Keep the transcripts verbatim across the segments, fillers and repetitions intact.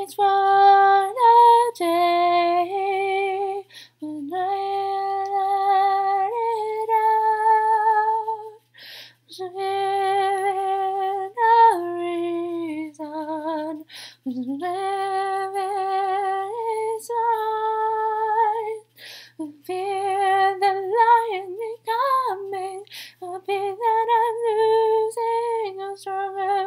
waits for the day when I let it out. Living a reason, living is right. I fear the lion becoming, I fear that I'm losing a stronger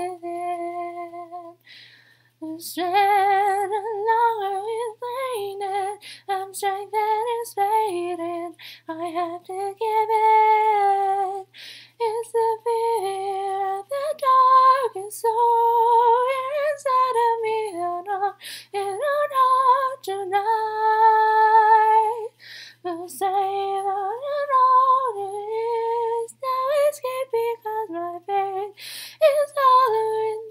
within. The strength no longer is waning, I'm strength that is fading, I have to give in. It's the fear of the darkest soul inside of me, and on, and on, on tonight. Will say that and all it is now escape because my faith is hollowing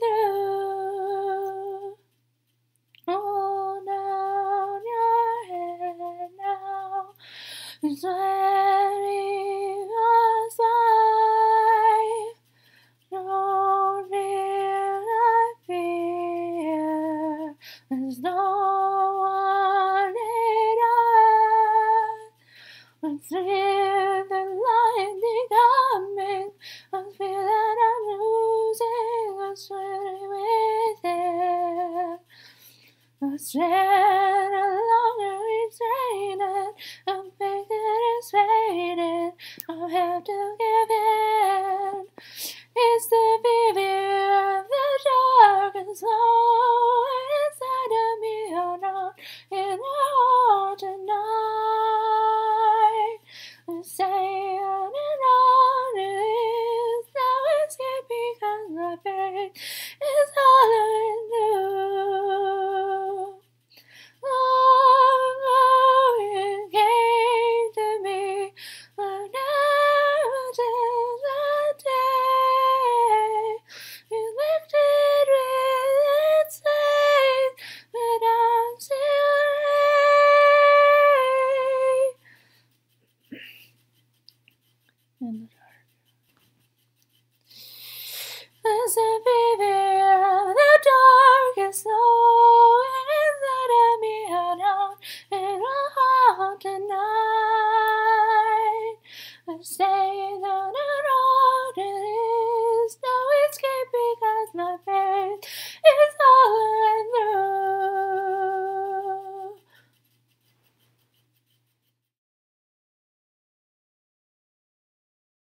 through. Hold down your head now, it's letting us life. Don't feel that fear, there's no one in us. Let's hear the lion coming, I feel that I'm losing a strength within. The strength no longer is raining, I'm faith that is fading, I have to give in. It's the fear of the dark and slow inside of me, and on in our heart tonight. We say on and on it is now escape because my faith is hollowing through. All glory came to me, but never till the day you lifted with its faith, but I'm still in the dark. There's a fever of the darkest soul inside of me, and on in my heart tonight. I stay on